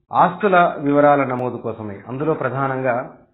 ఆస్తుల వివరాల నమోదు కోసమే. అందులో ప్రధానంగా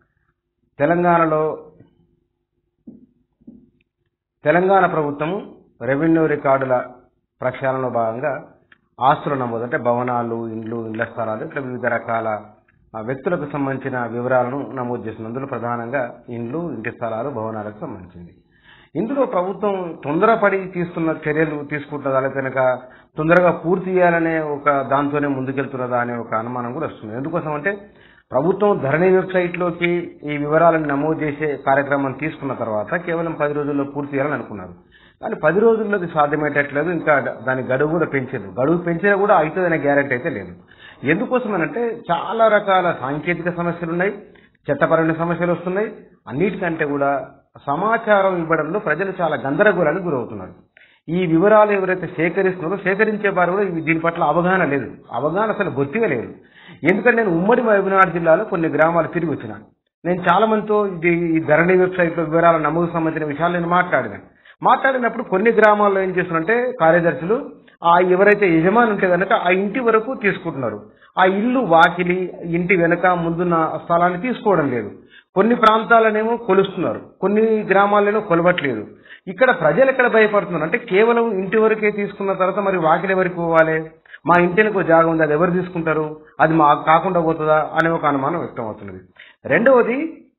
తెలంగాణ ప్రభుత్వం రెవెన్యూ రికార్డుల ప్రక్షాళనలో భాగంగా ఆస్తుల నమోదు అంటే భవనాలు, ఇండ్లు, ఇళ్ల స్థలాలు ఇట్లా వివిధ రకాల వ్యక్తులకు సంబంధించిన వివరాలను నమోదు చేస్తుంది. అందులో ప్రధానంగా ఇండ్లు, ఇంటి స్థలాలు, భవనాలకు సంబంధించింది. ఇందులో ప్రభుత్వం తొందరపడి తీసుకున్న చర్యలు తీసుకుంటుందా, లేదా కనుక తొందరగా పూర్తి చేయాలనే ఒక దాంతోనే ముందుకెళ్తున్నదా అనే ఒక అనుమానం కూడా వస్తుంది. ఎందుకోసం అంటే ప్రభుత్వం ధరణి వెబ్సైట్లోకి ఈ వివరాలను నమోదు చేసే కార్యక్రమం తీసుకున్న తర్వాత కేవలం 10 రోజుల్లో పూర్తి చేయాలని అనుకున్నారు. కానీ 10 రోజుల్లో అది సాధ్యమయ్యేటట్లేదు. ఇంకా దాని గడువు కూడా పెంచారు. గడువు పెంచినా కూడా అవుతుందనే గ్యారెంటీ అయితే లేదు. ఎందుకోసమనంటే చాలా రకాల సాంకేతిక సమస్యలు ఉన్నాయి, చట్టపరమైన సమస్యలు వస్తున్నాయి. అన్నిటికంటే కూడా సమాచారం ఇవ్వడంలో ప్రజలు చాలా గందరగోళానికి గురవుతున్నారు. ఈ వివరాలు ఎవరైతే సేకరిస్తున్నారో సేకరించే వారు కూడా దీని పట్ల అవగాహన లేదు. అవగాహన అసలు బొత్తిగా లేదు. ఎందుకంటే నేను ఉమ్మడి మహబూబ్నగర్ జిల్లాలో కొన్ని గ్రామాలు తిరిగి వచ్చినాను. నేను చాలా మందితో ఈ ధరణి వెబ్సైట్లో వివరాల నమోదు సంబంధించిన విషయాలు నేను మాట్లాడినప్పుడు కొన్ని గ్రామాల్లో ఏం చేస్తున్నారంటే కార్యదర్శులు ఎవరైతే యజమాని ఉంటే కనుక ఆ ఇంటి వరకు తీసుకుంటున్నారు. ఆ ఇల్లు, వాకిలి, ఇంటి వెనక ముందున్న స్థలాన్ని తీసుకోవడం లేదు. కొన్ని ప్రాంతాలనేమో కొలుస్తున్నారు, కొన్ని గ్రామాల్లోనూ కొలవట్లేదు. ఇక్కడ ప్రజలు ఎక్కడ భయపడుతున్నారు అంటే కేవలం ఇంటి వరకే తీసుకున్న తర్వాత మరి వాకిలి ఎవరికి పోవాలి, మా ఇంటికి ఒక జాగా ఉంది, అది ఎవరు తీసుకుంటారు, అది మా కాకుండా పోతుందా అనే ఒక అనుమానం వ్యక్తం అవుతున్నది. రెండవది,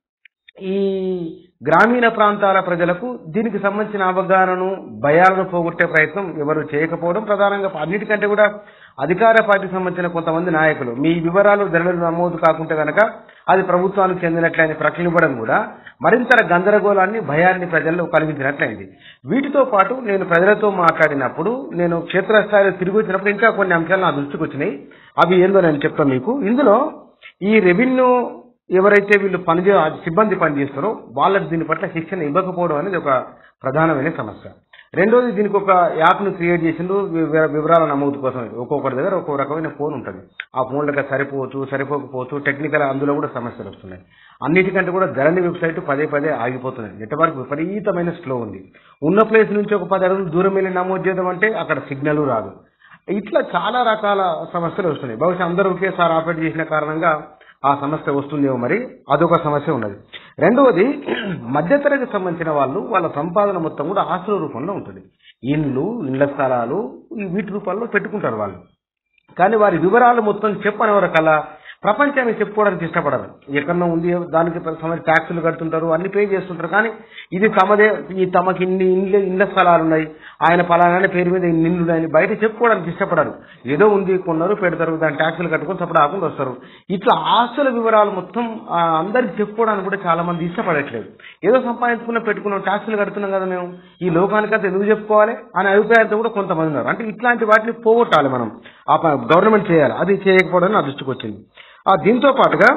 ఈ గ్రామీణ ప్రాంతాల ప్రజలకు దీనికి సంబంధించిన అవగాహనను, భయాలను పోగొట్టే ప్రయత్నం ఎవరు చేయకపోవడం, ప్రధానంగా అన్నిటికంటే కూడా అధికార పార్టీకి సంబంధించిన కొంతమంది నాయకులు మీ వివరాలు ధరలు నమోదు కాకుంటే కనుక అది ప్రభుత్వానికి చెందినట్లయిన ప్రకటన ఇవ్వడం కూడా మరింత గందరగోళాన్ని, భయాన్ని ప్రజల్లో కలిగించినట్లయింది. వీటితో పాటు నేను ప్రజలతో మాట్లాడినప్పుడు, నేను క్షేత్రస్థాయిలో తిరిగి వచ్చినప్పుడు ఇంకా కొన్ని అంశాలు నా దృష్టికి వచ్చినాయి. అవి ఏందో నేను చెప్తాను మీకు. ఇందులో ఈ రెవెన్యూ ఎవరైతే వీళ్ళు సిబ్బంది పనిచేస్తారో వాళ్ళకి దీని పట్ల శిక్షణ ఇవ్వకపోవడం అనేది ఒక ప్రధానమైన సమస్య. రెండోది, దీనికి ఒక యాప్ను క్రియేట్ చేసిండు వివరాల నమోదు కోసం. ఒక్కొక్కరి దగ్గర ఒక్కొక్క రకమైన ఫోన్ ఉంటుంది. ఆ ఫోన్లకు సరిపోకపోవచ్చు, టెక్నికల్ అందులో కూడా సమస్యలు వస్తున్నాయి. అన్నిటికంటే కూడా ధరణి వెబ్సైట్ పదే ఆగిపోతుంది. నెట్వర్క్ విపరీతమైన స్లో ఉంది. ఉన్న ప్లేస్ నుంచి ఒక 10 అడుగులు దూరం వెళ్ళి నమోదు చేద్దాం అంటే అక్కడ సిగ్నల్ రాదు. ఇట్లా చాలా రకాల సమస్యలు వస్తున్నాయి. బహుశా అందరూ ఒకేసారి ఆపరేట్ చేసిన కారణంగా ఆ సమస్య వస్తుందేమో, మరి అదొక సమస్య ఉన్నది. రెండవది, మధ్యతరగతికి సంబంధించిన వాళ్ళ సంపాదన మొత్తం కూడా ఆస్తుల రూపంలో ఉంటుంది. ఇండ్లు, ఇళ్ల స్థలాలు వీటి రూపంలో పెట్టుకుంటారు వాళ్ళు. కానీ వారి వివరాలు మొత్తం చెప్పనవరకల్లా ప్రపంచానికి చెప్పుకోవడానికి ఇష్టపడరు. ఎక్కడో ఉంది, దానికి ట్యాక్సులు కడుతుంటారు, అన్ని పే చేస్తుంటారు. కానీ ఇది తమకి ఇన్ని ఇళ్ల స్థలాలు ఉన్నాయి, ఆయన పలానా పేరు మీద ఇన్ని ఇల్లు ఉన్నాయని బయట చెప్పుకోవడానికి ఇష్టపడరు. ఏదో ఉంది, కొన్నారు, పెడతారు, దాని ట్యాక్సులు కట్టుకొని సపోర్ట్ ఆకుండా వస్తారు. ఇట్లా ఆస్తుల వివరాలు మొత్తం అందరికి చెప్పుకోవడానికి కూడా చాలా మంది ఇష్టపడట్లేదు. ఏదో సంపాదించుకున్న పెట్టుకున్నాం, ట్యాక్సులు కడుతున్నాం కదా మేము, ఈ లోకానికంతా ఎందుకు చెప్పుకోవాలి అనే అభిప్రాయంతో కూడా కొంతమంది ఉన్నారు. అంటే ఇట్లాంటి వాటిని పోగొట్టాలి మనం, గవర్నమెంట్ చేయాలి. అది చేయకపోవడం నా దృష్టికి వచ్చింది. దీంతో పాటుగా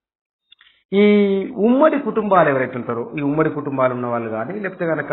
ఈ ఉమ్మడి కుటుంబాలు ఎవరైతే ఉంటారో, ఈ ఉమ్మడి కుటుంబాలు ఉన్న వాళ్ళు కానీ, లేకపోతే కనుక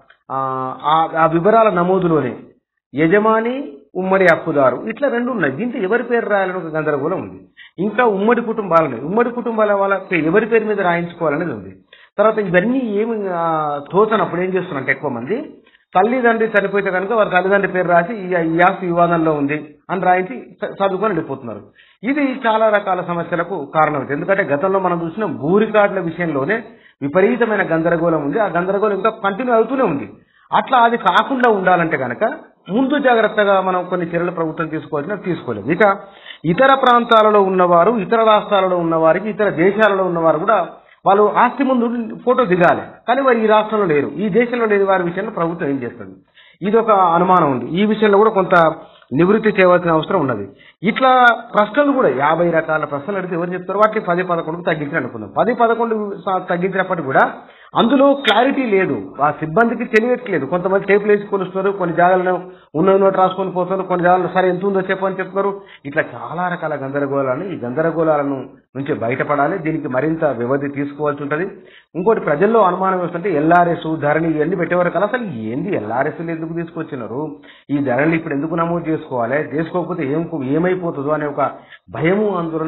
ఆ వివరాల నమోదులోనే యజమాని, ఉమ్మడి హక్కుదారు ఇట్లా 2 ఉన్నాయి. దీంట్లో ఎవరి పేరు రాయాలని ఒక గందరగోళం ఉంది. ఇంకా ఉమ్మడి కుటుంబాల వాళ్ళకి ఎవరి పేరు మీద రాయించుకోవాలనేది ఉంది. తర్వాత ఇవన్నీ ఏమి తోచనప్పుడు ఏం చేస్తున్నారంటే ఎక్కువ మంది తల్లిదండ్రి చనిపోతే కనుక వారి తల్లిదండ్రి పేరు రాసి ఈ ఆస్తి వివాదంలో ఉంది అని రాయించి చదువుకొని వెళ్ళిపోతున్నారు. ఇది చాలా రకాల సమస్యలకు కారణమవుతుంది. ఎందుకంటే గతంలో మనం చూసిన భూ రికార్డుల విషయంలోనే విపరీతమైన గందరగోళం ఉంది. ఆ గందరగోళం ఇంకా కంటిన్యూ అవుతూనే ఉంది. అట్లా అది కాకుండా ఉండాలంటే కనుక ముందు జాగ్రత్తగా మనం కొన్ని చర్యలు ప్రభుత్వం తీసుకోలేదు. ఇక ఇతర ప్రాంతాలలో ఉన్నవారు, ఇతర రాష్ట్రాలలో ఉన్నవారికి, ఇతర దేశాలలో ఉన్నవారు కూడా వాళ్ళు ఆస్తి ముందు ఫోటో దిగాలి. కానీ వారు ఈ రాష్ట్రంలో లేరు, ఈ దేశంలో లేని వారి విషయంలో ప్రభుత్వం ఏం చేస్తుంది, ఇది ఒక అనుమానం ఉంది. ఈ విషయంలో కూడా కొంత నివృత్తి చేయవలసిన అవసరం ఉన్నది. ఇట్లా ప్రశ్నలు కూడా 50 రకాల ప్రశ్నలు అడిగితే ఎవరు చెప్తారు, వాటిని 10-11కు తగ్గించి అనుకుందాం. 10-11 తగ్గించినప్పటికీ కూడా అందులో క్లారిటీ లేదు, ఆ సిబ్బందికి తెలియట్లేదు. కొంతమంది టేపులు వేసి కొలుస్తున్నారు, కొన్ని జాగాలను ఉన్న నోట్ రాసుకొని పోతున్నారు, కొన్ని జాగాలను సరే ఎంత ఉందో చెప్పని చెప్తున్నారు. ఇట్లా చాలా రకాల గందరగోళాలను, ఈ గందరగోళాలను నుంచి బయటపడాలి. దీనికి మరింత వ్యవధి తీసుకోవాల్సి ఉంటుంది. ఇంకోటి, ప్రజల్లో అనుమానం వస్తుంటే ఎల్ఆర్ఎస్, ధరణి ఇవన్నీ పెట్టేవారు కదా, అసలు ఏంది ఎల్ఆర్ఎస్లు ఎందుకు తీసుకొచ్చినారు, ఈ ధరణి ఇప్పుడు ఎందుకు నమోదు చేసుకోవాలి, చేసుకోకపోతే ఏమైపోతుందో అనే ఒక భయము, ఆందోళన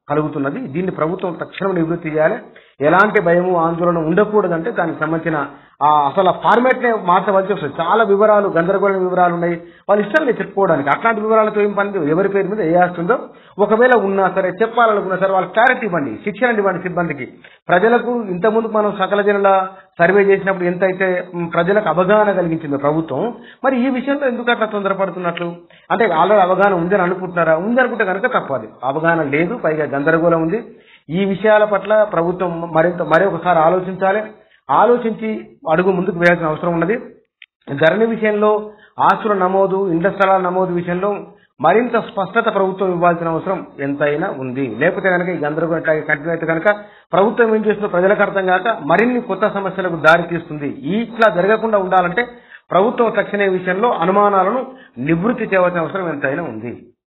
కలుగుతున్నది. దీన్ని ప్రభుత్వం తక్షణం నివృత్తి చేయాలి. ఎలాంటి భయము ఆందోళన ఉండకూడదంటే దానికి సంబంధించిన అసలు ఫార్మేట్ నే మార్చవలసి వస్తుంది. చాలా వివరాలు, గందరగోళం వివరాలు ఉన్నాయి, వాళ్ళు ఇష్టం చెప్పుకోవడానికి. అట్లాంటి వివరాలతో ఏం పని, ఎవరి పేరు మీద ఏ ఆస్తుందో ఒకవేళ ఉన్నా సరే, చెప్పాలనుకున్నా సరే వాళ్ళకి క్లారిటీ ఇవ్వండి, శిక్షణ ఇవ్వండి సిబ్బందికి. ప్రజలకు ఇంతకుముందు మనం సకల జనుల సర్వే చేసినప్పుడు ఎంతైతే ప్రజలకు అవగాహన కలిగించిందో ప్రభుత్వం, మరి ఈ విషయంలో ఎందుకు అట్లా తొందరపడుతున్నట్లు? అంటే ఆల్రెడీ అవగాహన ఉందని అనుకుంటున్నారా? ఉందనుకుంటే కనుక తప్పది. అవగాహన లేదు, పైగా గందరగోళం ఉంది. ఈ విషయాల పట్ల ప్రభుత్వం మరొకసారి ఆలోచించాలి. ఆలోచించి అడుగు ముందుకు వేయాల్సిన అవసరం ఉన్నది. ధరణి విషయంలో, ఆస్తుల నమోదు, ఇండ్ల స్థలాల నమోదు విషయంలో మరింత స్పష్టత ప్రభుత్వం ఇవ్వాల్సిన అవసరం ఎంతైనా ఉంది. లేకపోతే కనుక ఈ గందరగోళం కంటిన్యూ అయితే కనుక ప్రభుత్వం ఏం చేస్తుందో ప్రజలకు అర్థం కాక మరిన్ని కొత్త సమస్యలకు దారి తీస్తుంది. ఇట్లా జరగకుండా ఉండాలంటే ప్రభుత్వం తక్షణ విషయంలో అనుమానాలను నివృత్తి చేయవలసిన అవసరం ఎంతైనా ఉంది.